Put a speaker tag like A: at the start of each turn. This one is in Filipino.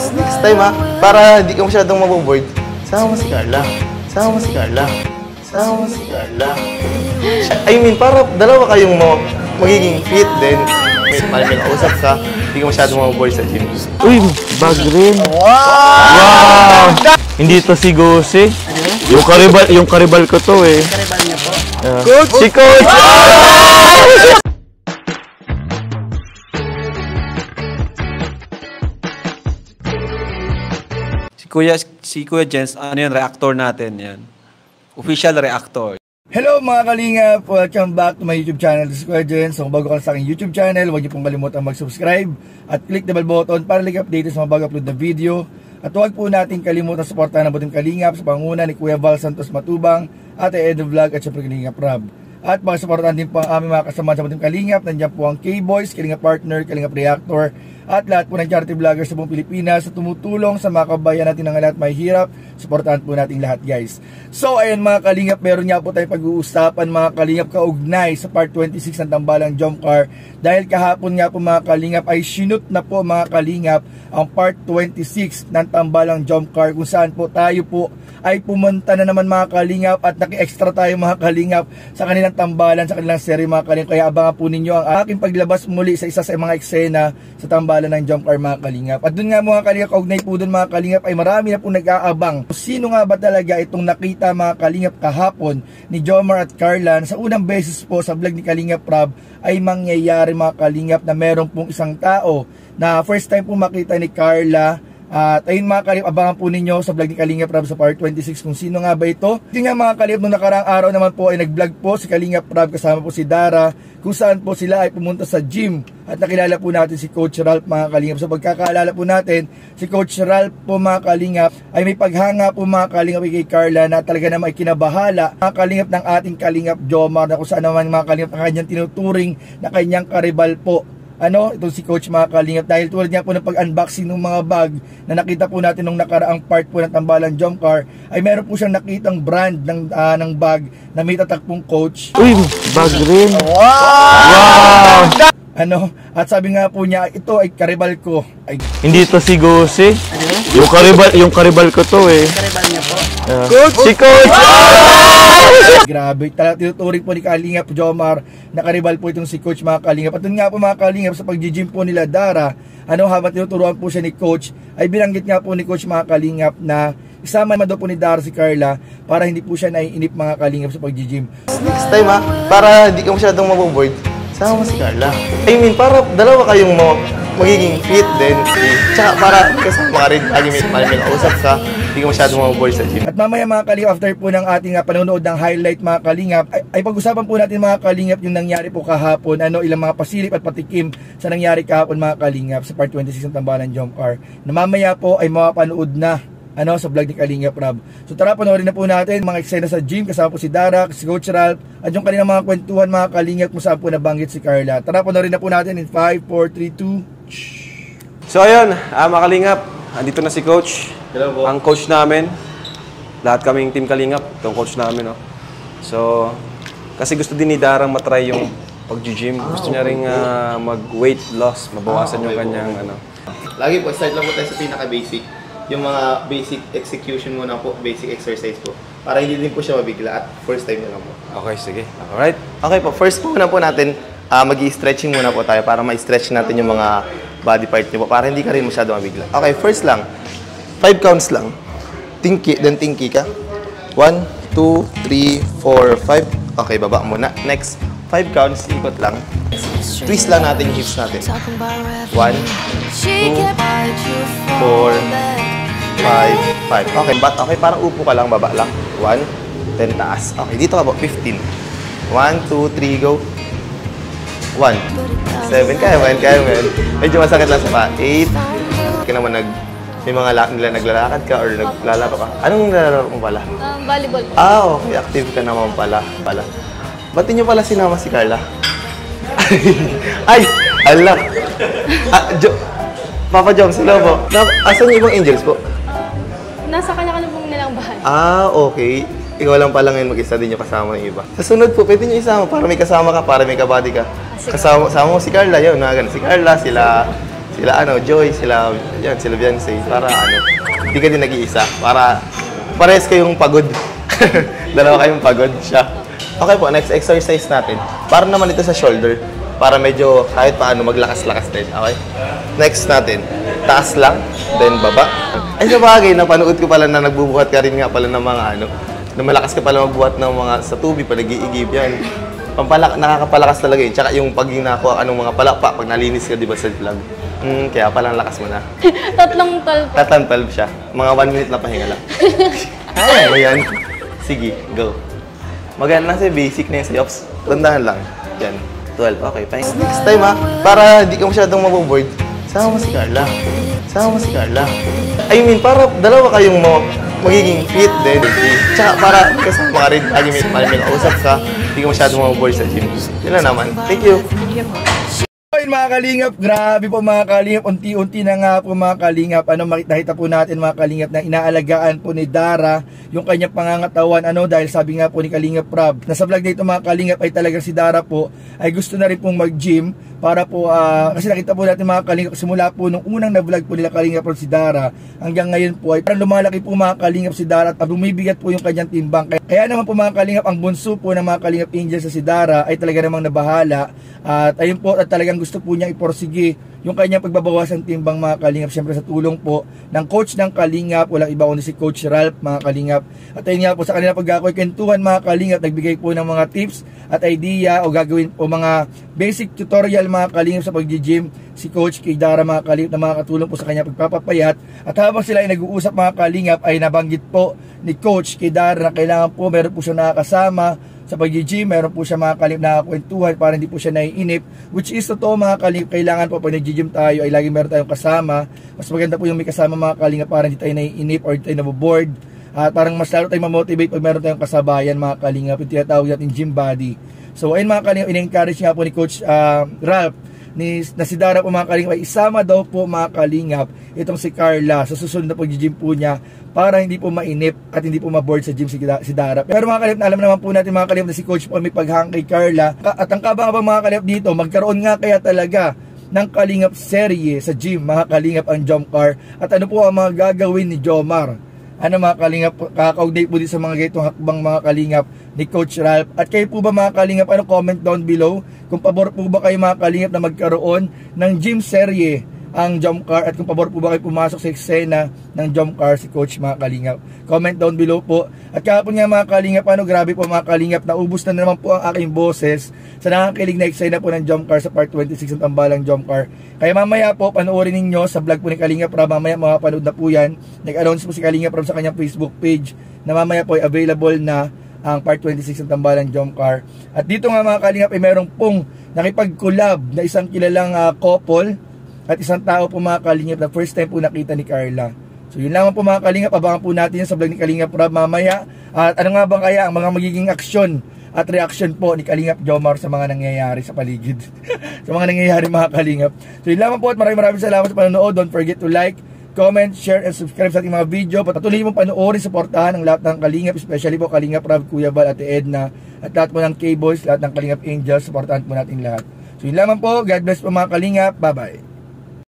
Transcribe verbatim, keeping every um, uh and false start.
A: next time ha, para hindi ka masyadong maboboard, sama mo si Carla. Sama mo si Carla. Sama mo si Carla. I mean, para dalawa kayong mo magiging fit din. Para may kausap ka, hindi ka masyadong maboboard sa gym.
B: Uy, bag rin. Wow! Wow! Hindi to si Gose. Yung karibal, yung karibal ko to eh.
C: Karibal niya po.
B: Uh, Coach! Si Coach!
D: Si Kuya, si Kuya Jens, ano yan, reactor natin yan. Official reactor.
E: Hello mga kalingap! Welcome back to my YouTube channel. This is Kuya Jens. So kung bago ka sa aking YouTube channel, huwag niyo pong kalimutan mag-subscribe at click the bell button para lagi updated sa mga bago upload na video. At huwag po natin kalimutan suportahan ang buting kalingap sa panguna ni Kuya Val Santos Matubang, Ate Edo Vlog at syempre Kalingap Rob. At makasuportahan din po ang aming mga kasama sa buting kalingap. Nandiyan po ang K-Boys, Kalingap Partner, Kalingap Reactor, at lahat po ng charity vloggers sa buong Pilipinas sa tumutulong sa mga kabayan natin ng lahat may hirap. Suportahan po natin lahat guys. So ayun mga kalingap, meron nga po tayong pag-uusapan mga kalingap kaugnay sa part twenty-six ng Tambalang Jump Car. Dahil kahapon nga po mga kalingap ay sinut na po mga kalingap ang part twenty-six ng Tambalang Jump Car, kung saan po tayo po ay pumunta na naman mga kalingap at naki-extra tayo mga kalingap sa kanilang tambalan, sa kanilang serye mga kalingap. Kaya abangan po ninyo ang aking paglabas muli sa isa sa mga eksena sa tambalan ng Jump Car mga kalingap. At dun nga mga kalingap, kaugnay po dun mga kalingap ay marami na po nag-aabang. Sino nga ba talaga itong nakita mga kalingap kahapon ni Jomar at Carla sa unang beses po sa vlog ni Kalingap Rob ay mangyayari mga kalingap na meron pong isang tao na first time po makita ni Carla. At ayun mga kalingap, abangan po ninyo sa vlog ni Kalingap Rob sa part twenty-six kung sino nga ba ito. Ito nga mga kalingap, nung nakaraang araw naman po ay nag-vlog po si Kalingap Rob kasama po si Dara, kung saan po sila ay pumunta sa gym at nakilala po natin si Coach Ralph mga kalingap. So pagkakaalala po natin, si Coach Ralph po mga kalingap ay may paghanga po mga kalingap kay Carla na talaga naman ay kinabahala mga kalingap ng ating Kalingap Jomar, na kung saan naman mga kalingap ang kanyang tinuturing na kanyang karibal po. Ano, itong si Coach mga kalingap, dahil tulad niya po ng pag-unboxing ng mga bag na nakita po natin nung nakaraang part po ng Tambalang Jump Car, ay meron po siyang nakitang brand ng, uh, ng bag na may tatak pong Coach.
B: Uy, bag rin.
E: Wow! Wow! Ano, at sabi nga po niya, ito ay karibal ko. Ay,
B: hindi to si Gose. Yung karibal, yung karibal ko to eh.
C: Karibal niya po.
B: Uh, Coach! Si Coach!
E: Grabe, talagang tinuturing po ni Kalingap Jomar na karibal po itong si Coach mga kalingap. At dun nga po mga kalingap, sa pag-gym po nila Dara, ano, habang tinuturuan po siya ni Coach, ay binanggit nga po ni Coach mga kalingap na isama naman daw po ni Dara si Carla para hindi po siya naiinip mga kalingap sa pag-gym.
A: Next time ha, para hindi ka masyadong maboboard, sama mo si Carla. I mean, para dalawa kayong mo magiging fit din. Tsaka para kasama ka rin, lagi may, may kausap ka, hindi ka masyadong maboboard sa gym.
E: At mamaya mga kalingap, after po ng ating uh, panonood ng highlight mga kalingap, ay, ay pag-usapan po natin mga kalingap yung nangyari po kahapon, ano, ilang mga pasilip at patikim sa nangyari kahapon mga kalingap sa part twenty-six ng Tambalang Jump Car, na mamaya po ay mapapanood na ano, sa vlog ni Kalingap Rob. So tara, panoorin na po natin mga eksena sa gym, kasama po si Dara, si Coach Ralph, at yung kanilang mga kwentuhan mga kalingap kung saan po nabanggit si Carla. Tara, panoorin na po natin in five, four, three, two.
D: So ayun, ah, mga Kalingap, andito na si Coach.
A: Hello po.
D: Ang coach namin. Lahat kaming team Kalingap, itong coach namin. No? So, kasi gusto din ni Darang matry yung pag-gym.
A: Ah,
D: gusto niya
A: okay.
D: rin uh, mag-weight loss, mabawasan
A: Ah, okay
D: yung
A: po.
D: kanyang ano.
A: Lagi po, start lang po tayo sa pinaka-basic. Yung mga basic execution muna po, basic exercise po. Para hindi din po siya mabigla at first time na lang po.
D: Okay, sige. Alright.
A: Okay po, first po muna po natin, uh, mag-i-stretching muna po tayo para ma-stretch natin yung mga body part niyo po, para hindi ka rin masyado mabigla. Okay, first lang, five counts lang. Tinky, then tinky ka. one, two, three, four, five. Okay, baba muna. Next, five counts, ikot lang. Twist lang natin yung hips natin. one, two, four, five, five. Okay, but okay, parang upo ka lang, baba lang. one, then taas. Okay, dito ka po, fifteen. one, two, three, go. one, seven, kaya man, kaya man. Medyo masakit lang sa pa. eight, ka naman nag, may mga nila naglalakad ka or naglalaro ka. Anong nilalaro mo pala?
F: Um, volleyball.
A: Ah, okay, active ka naman pala. pala. Ba't niyo pala sinama si Carla? Ay, ala. Ah, Jo, Papa Jom, sila po. Na, asan yung ibang angels po?
F: Nasa kanya-kanya pong nilang bahay.
A: Ah, okay. Ikaw lang pala ngayon mag-isa din yung kasama ng iba. Sa sunod po, pwede nyo isama para may kasama ka, para may kabady ka. Kasama, kasama mo si Carla, yun, na ganun. Si Carla, sila, sila ano, Joy, sila, yan, sila Beyonce, para ano, hindi ka din nag-iisa, para pares kayong pagod. Dalawa kayong pagod siya. Okay po, next exercise natin. Para naman ito sa shoulder, para medyo kahit paano maglakas-lakas din, okay? Next natin, taas lang, then baba. Ay sa bagay, napanood ko pala na nagbubuhat ka rin nga pala ng mga ano, na malakas ka pala magbuhat ng mga sa tubig, pag nag-iigib yan. Pampalak, nakakapalakas talaga yun. Tsaka yung pag nakakuha anong mga palakpa, pag nalinis ka, di ba, sa vlog. Hmm, kaya palang lakas mo na.
F: Tatlong tol po.
A: Tatlong twelve siya. Mga one minute na pahinga lang. Ay, ayan. Sige, go. Maganda kasi basic na yung sayops. Tandahan lang. Yan. twelve. Okay, fine. Next time ha, para hindi ka masyadong maboboard, sama mo si Carla. Sama mo si Carla. I mean, para dalawa kayong mo magiging fit din. Tsaka para kasama ka rin, lagi may, may kausap ka, hindi ka masyadong maboboard sa gym. Yun lang naman. Thank you.
E: Ayun mga kalingap, grabe po mga kalingap, unti-unti na nga po mga kalingap, ano makita po natin mga kalingap na inaalagaan po ni Dara yung kanyang pangangatawan, ano dahil sabi nga po ni Kalingap Rob, nasa vlog dito mga kalingap ay talagang si Dara po ay gusto na rin pong mag-gym para po, uh, kasi nakita po natin mga kalingap, simula po nung unang na-vlog po nila Kalingap Rob si Dara, hanggang ngayon po ay parang lumalaki po mga kalingap si Dara at bumibigat po yung kanyang timbang. Kaya, kaya naman po mga kalingap, ang bunso po ng mga Kalingap Angel sa si Dara ay talaga namang nabahala at ayun po at talagang gusto po niya iporsige yung kanyang pagbabawasan timbang mga kalingap, siyempre sa tulong po ng coach ng Kalingap, walang iba kundi si Coach Ralph mga kalingap. At ayun nga po sa kanila pagkakwentuhan mga kalingap, nagbigay po ng mga tips at idea o gagawin po mga basic tutorial mga kalingap sa pag-gym si Coach kay Dara mga kalingap na makakatulong po sa kanya pagpapapayat. At habang sila ay nag-uusap mga kalingap ay nabanggit po ni Coach kay Dara na kailangan po meron po siya nakakasama sa pag-gym, meron po siya mga kalingap na kwentuhan para hindi po siya naiinip, which is totoo mga kalingap, kailangan po pag nag-gym tayo ay lagi meron tayong kasama. Mas maganda po yung may kasama mga kalingap para hindi tayo naiinip or hindi tayo naboboard at parang mas lalo tayong mamotivate pag meron tayong kasabayan mga kalingap, yung tinatawag natin gym buddy. So ayun mga kalingap, in-encourage nga po ni Coach uh, Ralph ni, na si Dara po mga kalingap ay isama daw po mga kalingap itong si Carla sa susunod na pag-gym po niya para hindi po mainip at hindi po ma-board sa gym si, si Dara. Pero mga kalingap, alam naman po natin mga kalingap na si Coach po may paghang kay Carla at ang kabang-abang mga kalingap dito, magkaroon nga kaya talaga ng Kalingap serye sa gym mga kalingap ang Jomcar at ano po ang mga gagawin ni Jomar. Ano mga kalingap, kaka-update po din sa mga ganitong hakbang mga kalingap ni Coach Ralph. At kayo po ba mga kalingap, ano comment down below kung pabor po ba kayo mga kalingap na magkaroon ng gym serye ang Jomcar at kung pabor po ba kayo pumasok sa eksena ng Jomcar si Coach mga kalingap. Comment down below po. At kahapon nga mga kalingap, ano grabe po mga kalingap, naubos na naman po ang aking boses sa nakakilig na eksena po ng Jomcar sa part twenty-six ng Tambalang Jomcar. Kaya mamaya po panoorin ninyo sa vlog po ni Kalingap Rob, mamaya mapapanood na po yan. Nag-announce po si Kalingap Rob sa kanyang Facebook page na mamaya po ay available na ang part twenty-six ng Tambalang Jomcar. At dito nga mga kalingap ay merong pong nakipag-collab na isang kilalang uh, couple at isang tao po mga kalingap na first time po nakita ni Carla. So yun lang po mga kalingap, abangan po natin yan sa vlog ni Kalingap Rob mamaya. At ano nga bang kaya ang mga magiging aksyon at reaction po ni Kalingap Jomar sa mga nangyayari sa paligid. Sa mga nangyayari mga kalingap. So yun lang po at maraming maraming salamat sa panonood. Don't forget to like, comment, share, and subscribe sa ating mga video. Patuloy mo panoorin, supportahan ang lahat ng Kalingap, especially po Kalingap Rob, Kuya Bal, Ate Edna, at lahat po ng K-Boys, lahat ng Kalingap Angels, supportahan po natin lahat. So yun lamang po, God bless po mga Kalingap, bye bye.